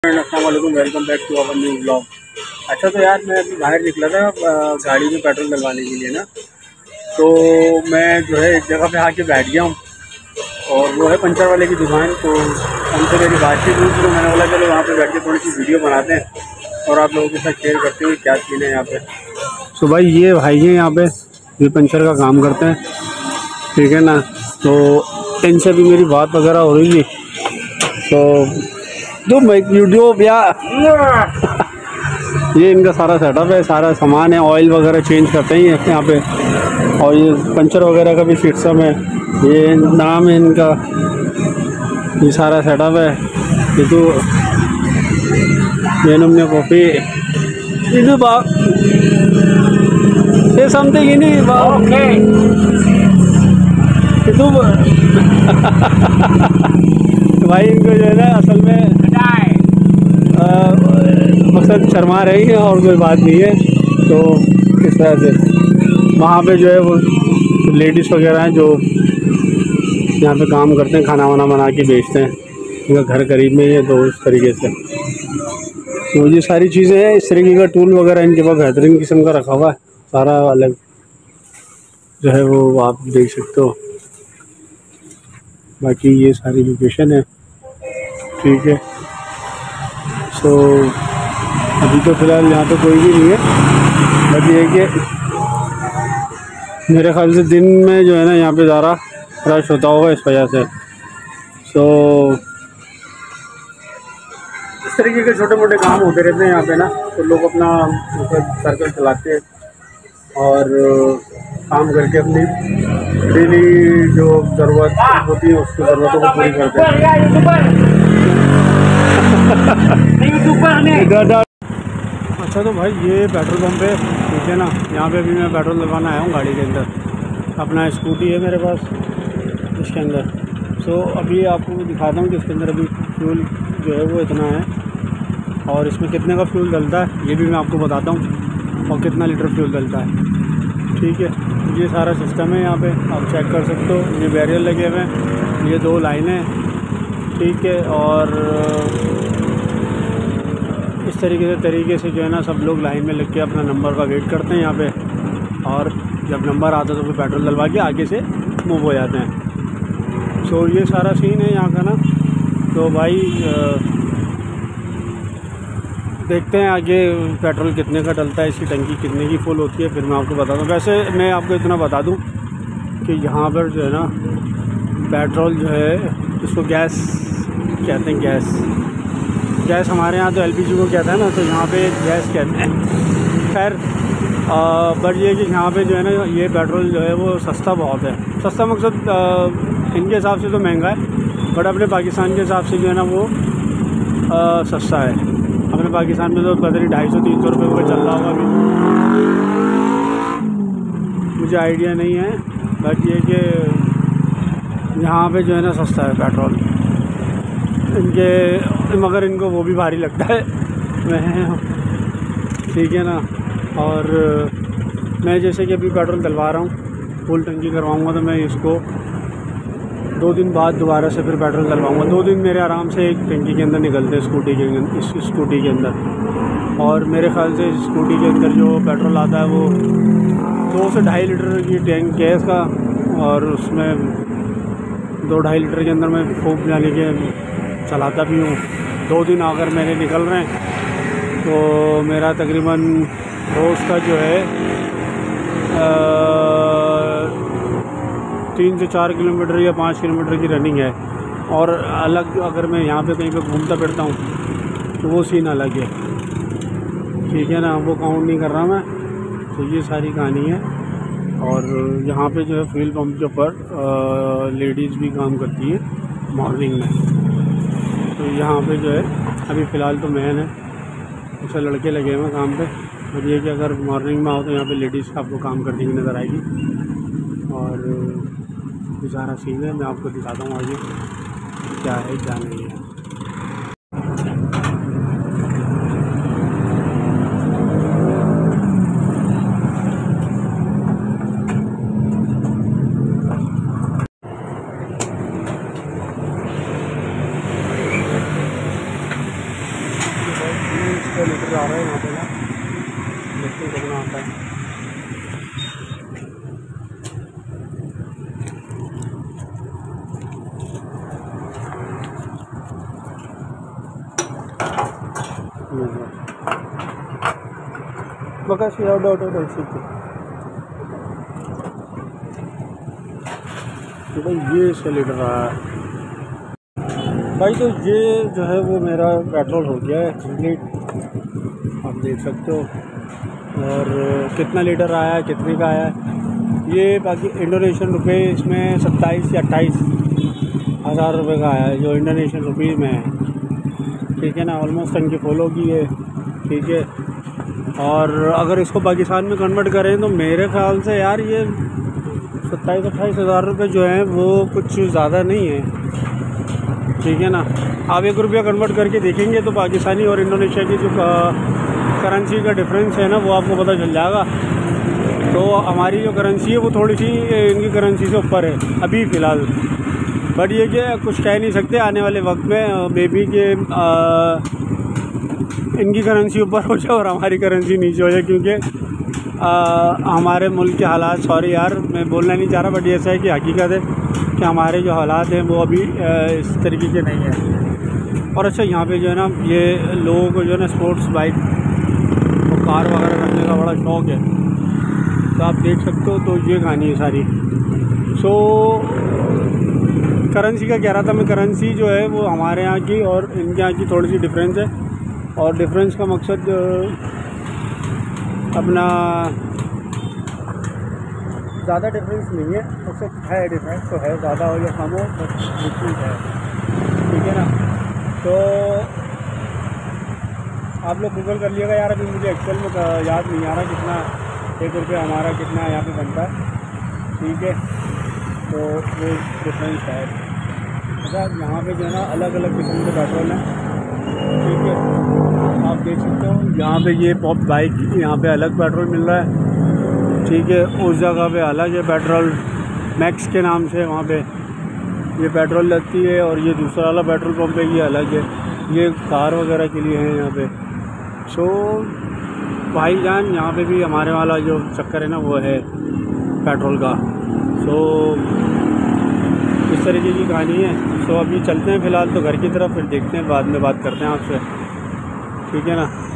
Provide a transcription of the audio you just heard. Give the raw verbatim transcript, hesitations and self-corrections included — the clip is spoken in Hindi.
अस्सलाम वालेकुम, welcome back to our new blog. अच्छा तो यार मैं अभी बाहर निकला था गाड़ी में पेट्रोल डलवाने के लिए ना, तो मैं जो है एक जगह पे आके बैठ गया हूँ और वो है पंचर वाले की दुकान। तो उनसे मेरी बातचीत हुई तो मैंने बोला चलो वहाँ पे बैठ के थोड़ी सी वीडियो बनाते हैं और आप लोगों के साथ शेयर करते हुए क्या सीन है यहाँ पे। तो भाई ये भाई हैं यहाँ पे, ये पंचर का काम करते हैं, ठीक है ना। तो इनसे भी मेरी बात वगैरह हो रही थी, तो दो वीडियो भैया ये इनका सारा सेटअप है, सारा सामान है, ऑयल वगैरह चेंज करते हैं यहाँ पे, और ये पंचर वगैरह का भी सिस्टम है, ये नाम है इनका, ये सारा सेटअप है। ये तो ये नमने कॉफ़ी ಇದು ಬಾ ये समथिंग ही नहीं बा ओके तो भाई इनको जो है ना असल में मकसद शर्मा रही है और कोई बात नहीं है। तो इस तरह से वहाँ पे जो है वो लेडीज़ वगैरह हैं जो यहाँ पे काम करते हैं, खाना वाना बना के बेचते हैं, इनका घर करीब में ही है। तो इस तरीके से तो ये सारी चीज़ें हैं, इस तरीके का टूल वगैरह इनके पास बेहतरीन किस्म का रखा हुआ है, सारा अलग जो है वो आप देख सकते हो। बाकी ये सारी लोकेशन है, ठीक है। सो अभी तो फ़िलहाल यहाँ पे कोई भी नहीं है, बट ये कि मेरे ख्याल से दिन में जो है ना यहाँ पे ज़्यादा रश होता होगा इस वजह से। सो इस तरीके के छोटे मोटे काम होते रहते हैं यहाँ पे ना, तो लोग अपना सर्कल चलाते हैं और काम करके अपनी डेली जो ज़रूरत होती है उसकी ज़रूरतों को पूरी करते हैं। अच्छा तो भाई ये पेट्रोल पंप है, ठीक है ना। यहाँ पे भी मैं पेट्रोल लगवाना आया हूँ गाड़ी के अंदर, अपना स्कूटी है मेरे पास इसके अंदर। सो अभी आपको दिखाता हूँ कि इसके अंदर अभी फ्यूल जो है वो इतना है और इसमें कितने का फ्यूल डलता है ये भी मैं आपको बताता हूँ, और कितना लीटर फ्यूल डलता है, ठीक है। ये सारा सिस्टम है यहाँ पे, आप चेक कर सकते हो। ये बैरियर लगे हुए हैं, ये दो लाइनें, ठीक है। और इस तरीके से तरीके से जो है ना सब लोग लाइन में लग के अपना नंबर का वेट करते हैं यहाँ पे, और जब नंबर आता है तो फिर पेट्रोल डलवा के आगे से मूव हो जाते हैं। सो ये सारा सीन है यहाँ का ना। तो भाई देखते हैं आगे पेट्रोल कितने का डलता है, इसकी टंकी कितने की फुल होती है, फिर मैं आपको बताता हूँ। वैसे मैं आपको इतना बता दूँ कि यहाँ पर जो है ना पेट्रोल जो है इसको गैस कहते हैं, गैस गैस हमारे यहाँ तो एलपीजी को कहता है ना, तो यहाँ पे गैस कहते हैं। खैर बट ये कि यहाँ पे जो है ना ये पेट्रोल जो है वो सस्ता बहुत है। सस्ता मकसद आ, इनके हिसाब से तो महंगा है, बट अपने पाकिस्तान के हिसाब से जो है ना वो आ, सस्ता है। अपने पाकिस्तान में तो पता नहीं ढाई सौ तीन सौ रुपये का चल रहा होगा अभी, मुझे आइडिया नहीं है। बट ये कि यहाँ पे जो है ना सस्ता है पेट्रोल इनके, मगर इनको वो भी भारी लगता है मैं, ठीक है ना। और मैं जैसे कि अभी पेट्रोल डलवा रहा हूँ, फुल टंकी करवाऊँगा तो मैं इसको दो दिन बाद दोबारा से फिर पेट्रोल डलवाऊँगा। दो दिन मेरे आराम से एक टंकी के अंदर निकलते हैं स्कूटी के इस स्कूटी के अंदर। और मेरे ख्याल से स्कूटी के अंदर जो पेट्रोल आता है वो दो से ढाई लीटर की टैंक गैस का, और उसमें दो ढाई लीटर के अंदर मैं खूब जाने के चलाता भी हूँ। दो दिन अगर मेरे निकल रहे हैं तो मेरा तकरीबन रोज़ का जो है आ, तीन से चार किलोमीटर या पाँच किलोमीटर की रनिंग है। और अलग अगर मैं यहाँ पे कहीं पे घूमता फिरता हूँ तो वो सीन अलग है, ठीक है ना, वो काउंट नहीं कर रहा मैं। तो ये सारी कहानी है। और यहाँ पे जो है फ्यूल पंप के ऊपर लेडीज़ भी काम करती है मॉर्निंग में। तो यहाँ पे जो है अभी फ़िलहाल तो मैन है, उसे लड़के लगे हुए हैं काम पे। अब ये कि अगर मॉर्निंग में आओ तो यहाँ पे लेडीज़ आपको काम करती हुई नज़र आएगी। और ये सारा सीन है, मैं आपको दिखाता हूँ आगे क्या है क्या नहीं है। रुपये लीटर आ रहा है यहाँ पे ना, देखते हैं कितना आता है। बकाशी आउट आउट आउट सीख तो भाई ये छः लीटर रहा है भाई। तो ये जो है वो मेरा पेट्रोल हो गया है कंप्लीट, आप देख सकते हो। और कितना लीटर आया है, कितने का आया है, ये बाकी इंडोनेशियन रुपए इसमें सत्ताईस या अट्ठाईस हज़ार रुपये का आया है जो इंडोनेशियन रुपीज़ में है, ठीक है ना। ऑलमोस्ट टंकी फुल होगी है, ठीक है। और अगर इसको पाकिस्तान में कन्वर्ट करें तो मेरे ख्याल से यार ये सत्ताईस अट्ठाईस हज़ार रुपये जो हैं वो कुछ ज़्यादा नहीं है, ठीक है ना। आप एक रुपया कन्वर्ट करके देखेंगे तो पाकिस्तानी और इंडोनेशिया की जो करेंसी का डिफरेंस है ना वो आपको पता चल जाएगा। तो हमारी जो करेंसी है वो थोड़ी सी इनकी करेंसी से ऊपर है अभी फ़िलहाल, बट ये कि कुछ कह नहीं सकते, आने वाले वक्त में मे बी के इनकी करेंसी ऊपर हो जाए और हमारी करेंसी नीचे हो जाए, क्योंकि आ, हमारे मुल्क के हालात, सॉरी यार मैं बोलना नहीं चाह रहा, बट ये ऐसा है कि हकीकत है कि हमारे जो हालात हैं वो अभी इस तरीके के नहीं हैं। और अच्छा यहाँ पे जो है ना ये लोगों को जो है ना स्पोर्ट्स बाइक और कार वगैरह करने का बड़ा शौक़ है, तो आप देख सकते हो। तो ये कहानी है सारी। सो करेंसी का कह रहा था मैं, करेंसी जो है वो हमारे यहाँ की और इनके यहाँ की थोड़ी सी डिफरेंस है, और डिफरेंस का मकसद अपना ज़्यादा डिफरेंस नहीं है, मकसद है डिफरेंस तो है, ज़्यादा हो या कम हो बट डिफरेंस है, ठीक है ना। तो आप लोग गूगल कर लिएगा यार, अभी मुझे एक्चुअल में याद नहीं आ रहा कितना एक रुपये हमारा कितना यहाँ पे बनता है, ठीक है। तो वो डिफरेंस है। अच्छा यहाँ पे जो है ना अलग अलग किस्म के पेट्रोल हैं, ठीक है, आप देख सकते हो। यहाँ पे ये पॉप बाइक, यहाँ पे अलग पेट्रोल मिल रहा है, ठीक है। उस जगह पे अलग है पेट्रोल, मैक्स के नाम से वहाँ पे ये पेट्रोल लगती है, और ये दूसरा वाला पेट्रोल पंप है ये अलग है, ये कार वगैरह के लिए है यहाँ पे। सो भाईजान यहाँ पे भी हमारे वाला जो चक्कर है ना वो है पेट्रोल का। सो इस तरीके की कहानी है। सो अभी चलते हैं फ़िलहाल तो घर की तरफ, फिर देखते हैं बाद में बात करते हैं आपसे, ठीक है ना।